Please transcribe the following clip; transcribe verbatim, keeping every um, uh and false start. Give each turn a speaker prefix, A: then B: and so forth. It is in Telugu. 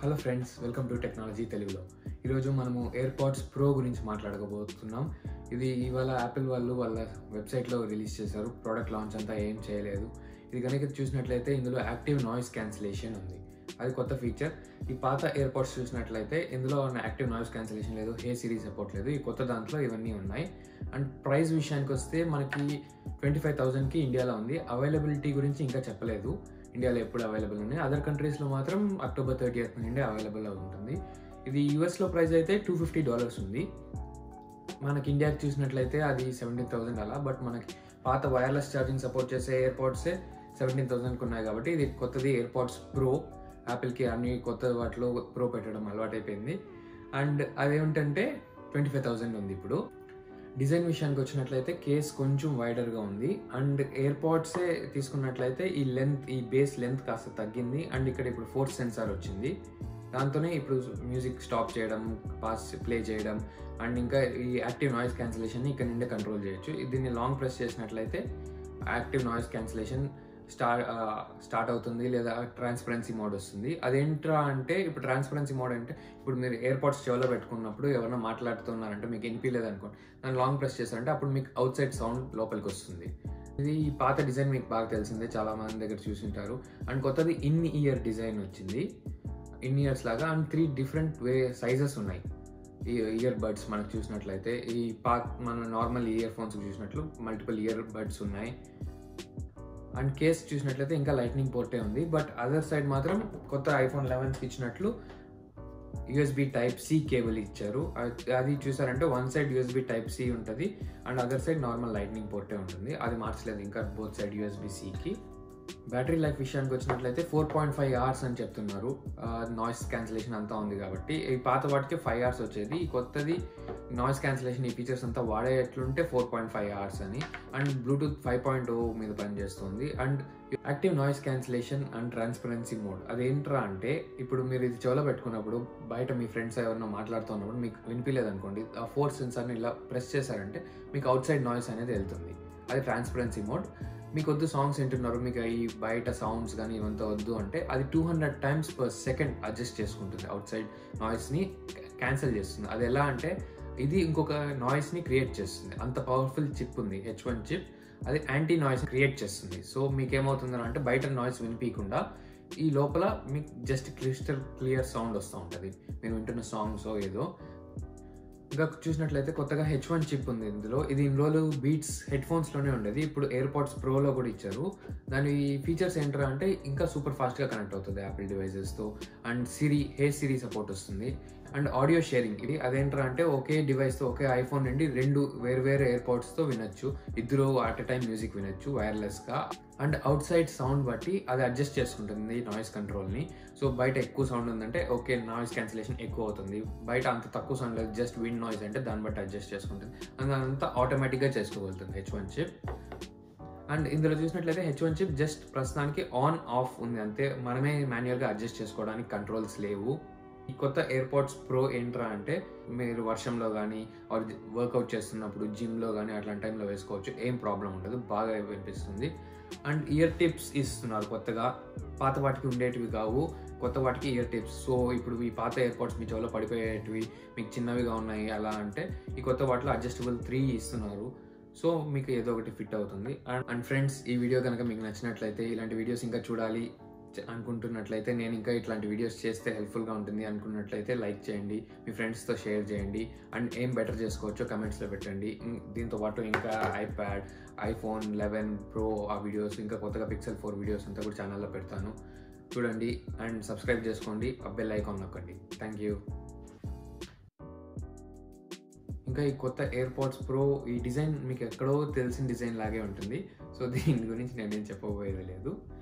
A: Hello friends, welcome to technology తెలుగులో. ఈరోజు మనము ఎయిర్పాడ్స్ ప్రో గురించి మాట్లాడుకోబోతున్నాం. ఇది ఇవాళ యాపిల్ వాళ్ళు వాళ్ళ వెబ్సైట్లో రిలీజ్ చేశారు. ప్రోడక్ట్ లాంచ్ అంతా ఏం చేయలేదు. ఇది కనుక చూసినట్లయితే ఇందులో యాక్టివ్ నాయిస్ క్యాన్సిలేషన్ ఉంది. అది కొత్త ఫీచర్. ఈ పాత ఎయిర్పాడ్స్ చూసినట్లయితే ఇందులో యాక్టివ్ నాయిస్ క్యాన్సిలేషన్ లేదు, హే సిరీ సపోర్ట్ లేదు. ఈ కొత్త దాంట్లో ఇవన్నీ ఉన్నాయి. అండ్ ప్రైస్ విషయానికి వస్తే మనకి ట్వంటీ ఫైవ్ థౌసండ్కి ఇండియాలో ఉంది. అవైలబిలిటీ గురించి ఇంకా చెప్పలేదు, ఇండియాలో ఎప్పుడు అవైలబుల్ ఉన్నాయి. అదర్ కంట్రీస్లో మాత్రం అక్టోబర్ థర్టీయత్ నుండి అవైలబుల్ ఉంటుంది. ఇది యూఎస్లో ప్రైస్ అయితే టూ ఫిఫ్టీ డాలర్స్ ఉంది. మనకి ఇండియాకి చూసినట్లయితే అది సెవెంటీన్ థౌసండ్ అలా. బట్ మనకి పాత వైర్లెస్ ఛార్జింగ్ సపోర్ట్ చేసే ఎయిర్పాడ్సే సెవెంటీన్ థౌసండ్కి ఉన్నాయి కాబట్టి ఇది కొత్తది ఎయిర్పాడ్స్ ప్రో. యాపిల్కి అన్ని కొత్త వాటిలో ప్రో పెట్టడం అలవాటైపోయింది. అండ్ అదేమిటంటే ట్వంటీ ఫైవ్ థౌసండ్ ఉంది ఇప్పుడు. డిజైన్ విషయానికి వచ్చినట్లయితే కేస్ కొంచెం వైడర్గా ఉంది. అండ్ ఎయిర్పాడ్సే తీసుకున్నట్లయితే ఈ లెంత్ ఈ బేస్ లెంత్ కాస్త తగ్గింది. అండ్ ఇక్కడ ఇప్పుడు ఫోర్స్ సెన్సార్ వచ్చింది. దాంతోనే ఇప్పుడు మ్యూజిక్ స్టాప్ చేయడం, పాస్ ప్లే చేయడం అండ్ ఇంకా ఈ యాక్టివ్ నాయిస్ క్యాన్సిలేషన్ని ఇక్కడ నుండి కంట్రోల్ చేయొచ్చు. దీన్ని లాంగ్ ప్రెస్ చేసినట్లయితే active noise cancellation start start అవుతుంది, లేదా ట్రాన్స్పరెన్సీ మోడ్ వస్తుంది. అదేంట్రా అంటే ఇప్పుడు ట్రాన్స్పరెన్సీ మోడ్ అంటే ఇప్పుడు మీరు ఎయిర్పాడ్స్ చెవిలో పెట్టుకున్నప్పుడు ఎవరైనా మాట్లాడుతున్నారంటే మీకు వినిపించలేదు అనుకోండి, దాన్ని లాంగ్ ప్రెస్ చేశారంటే అప్పుడు మీకు అవుట్ సైడ్ సౌండ్ లోపలికి వస్తుంది. ఇది పాత డిజైన్ మీకు బాగా తెలిసిందే, చాలా మంది దగ్గర చూసింటారు. అండ్ కొత్తది ఇన్ ఇయర్ డిజైన్ వచ్చింది, ఇన్ ఇయర్స్ లాగా. And three different way sizes ఉన్నాయి ఈ ఇయర్ బడ్స్. మనకు చూసినట్లయితే ఈ పా మన నార్మల్ ఇయర్ ఫోన్స్ చూసినట్లు మల్టిపుల్ ఇయర్ బడ్స్ ఉన్నాయి. అండ్ కేస్ చూసినట్లయితే ఇంకా లైట్నింగ్ పోర్టే ఉంది. బట్ అదర్ సైడ్ మాత్రం కొత్త ఐఫోన్ లెవెన్కి ఇచ్చినట్లు యూఎస్బి టైప్ సి కేబుల్ ఇచ్చారు. అది చూసారంటే one side USB type C ఉంటుంది and other side normal lightning పోర్టే ఉంటుంది. అది మార్చలేదు ఇంకా బోత్ సైడ్ యూఎస్బి సికి. బ్యాటరీ లైఫ్ విషయానికి వచ్చినట్లయితే ఫోర్ పాయింట్ ఫైవ్ అవర్స్ అని చెప్తున్నారు. నాయిస్ క్యాన్సిలేషన్ అంతా ఉంది కాబట్టి. ఈ పాత వాటికి ఫైవ్ అవర్స్ వచ్చేది. ఈ కొత్తది నాయిస్ క్యాన్సిలేషన్ ఈ ఫీచర్స్ అంతా వాడేట్లుంటే ఫోర్ పాయింట్ ఫైవ్ అవర్స్ అని. And Bluetooth five point O మీద పనిచేస్తుంది. And active noise cancellation and transparency mode అదేంట్రా అంటే ఇప్పుడు మీరు ఇది చెవిలో పెట్టుకున్నప్పుడు బయట మీ ఫ్రెండ్స్ ఎవరైనా మాట్లాడుతున్నప్పుడు మీకు వినిపించలేదు అనుకోండి, ఆ ఫోర్ సెన్సార్ని ఇలా ప్రెస్ చేశారంటే మీకు అవుట్ సైడ్ నాయిస్ అనేది వెళ్తుంది. అది ట్రాన్స్పరెన్సీ మోడ్. మీకు వద్దు సాంగ్స్ వింటున్నారు, మీకు ఈ బయట సౌండ్స్ కానీ ఇవంతా వద్దు అంటే అది two hundred times per second adjust చేసుకుంటుంది, అవుట్ సైడ్ నాయిస్ని క్యాన్సిల్ చేస్తుంది. అది ఎలా అంటే ఇది ఇంకొక నాయిస్ని క్రియేట్ చేస్తుంది. అంత పవర్ఫుల్ చిప్ ఉంది, హెచ్ వన్ చిప్. అది యాంటీ నాయిస్ క్రియేట్ చేస్తుంది. సో మీకు ఏమవుతుందని అంటే బయట నాయిస్ వినిపించకుండా ఈ లోపల మీకు జస్ట్ క్రిస్టల్ క్లియర్ సౌండ్ వస్తూ ఉంటుంది, మీరు వింటున్న సాంగ్స్ ఏదో. ఇంకా చూసినట్లయితే కొత్తగా హెచ్ వన్ చిప్ ఉంది ఇందులో. ఇది ఇన్ని రోజులు బీట్స్ హెడ్ ఫోన్స్లోనే ఉండేది, ఇప్పుడు ఎయిర్పాడ్స్ ప్రోలో కూడా ఇచ్చారు. దాని ఫీచర్స్ ఏంటంటే అంటే ఇంకా సూపర్ ఫాస్ట్గా కనెక్ట్ అవుతుంది యాపిల్ డివైజెస్తో. And Siri hey Siri support వస్తుంది. అండ్ ఆడియో షేరింగ్ ఇది అదేంటంటే అంటే ఒకే డివైస్తో ఒకే ఐఫోన్ నుండి రెండు వేరు వేరు ఎయిర్పాడ్స్తో వినొచ్చు, ఇద్దరు అట్ ఎ టైం మ్యూజిక్ వినొచ్చు వైర్లెస్గా. అండ్ అవుట్ సైడ్ సౌండ్ బట్టి అది అడ్జస్ట్ చేసుకుంటుంది నాయిస్ కంట్రోల్ని. సో బయట ఎక్కువ సౌండ్ ఉందంటే ఓకే నాయిస్ క్యాన్సిలేషన్ ఎక్కువ అవుతుంది, బయట అంత తక్కువ సౌండ్ లేదు జస్ట్ విండ్ నాయిస్ అంటే దాన్ని బట్టి అడ్జస్ట్ చేసుకుంటుంది. అండ్ అదంతా ఆటోమేటిక్గా చేసుకోగలుగుతుంది హెచ్ వన్ చిప్. అండ్ ఇందులో చూసినట్లయితే హెచ్ వన్ చిప్ జస్ట్ ప్రస్తుతానికి ఆన్ ఆఫ్ ఉంది అంతే, మనమే మాన్యువల్గా అడ్జస్ట్ చేసుకోవడానికి కంట్రోల్స్ లేవు. ఈ కొత్త ఎయిర్పాడ్స్ ప్రో ఏంట్రా అంటే మీరు వర్షంలో కానీ ఆర్ వర్కౌట్ చేస్తున్నప్పుడు జిమ్లో కానీ అట్లాంటి టైంలో వేసుకోవచ్చు, ఏం ప్రాబ్లం ఉండదు, బాగా వినిపిస్తుంది. అండ్ ఇయర్ టిప్స్ ఇస్తున్నారు కొత్తగా, పాత వాటికి ఉండేటివి కావు, కొత్త వాటికి ఇయర్ టిప్స్. సో ఇప్పుడు ఈ పాత ఎయిర్పాడ్స్ మీ చెవిలో పడిపోయేటివి మీకు చిన్నవిగా ఉన్నాయి అలా అంటే ఈ కొత్త వాటిలో అడ్జస్టబుల్ త్రీ ఇస్తున్నారు. సో మీకు ఏదో ఒకటి ఫిట్ అవుతుంది. అండ్ ఫ్రెండ్స్, ఈ వీడియో కనుక మీకు నచ్చినట్లయితే, ఇలాంటి వీడియోస్ ఇంకా చూడాలి అనుకుంటున్నట్లయితే, నేను ఇంకా ఇట్లాంటి వీడియోస్ చేస్తే హెల్ప్ఫుల్గా ఉంటుంది అనుకున్నట్లయితే లైక్ చేయండి, మీ ఫ్రెండ్స్తో షేర్ చేయండి. అండ్ ఏం బెటర్ చేసుకోవచ్చో కమెంట్స్లో పెట్టండి. దీంతో పాటు ఇంకా ఐప్యాడ్, ఐఫోన్ లెవెన్ ప్రో ఆ వీడియోస్, ఇంకా కొత్తగా పిక్సెల్ ఫోర్ వీడియోస్ అంతా కూడా ఛానల్లో పెడతాను, చూడండి. అండ్ సబ్స్క్రైబ్ చేసుకోండి, ఆ బెల్ ఐకాన్ నొక్కండి. Thank you. ఇంకా ఈ కొత్త ఎయిర్పాడ్స్ ప్రో ఈ డిజైన్ మీకు ఎక్కడో తెలిసిన డిజైన్ లాగే ఉంటుంది. సో దీని గురించి నేనేం చెప్పబోయేది లేదు.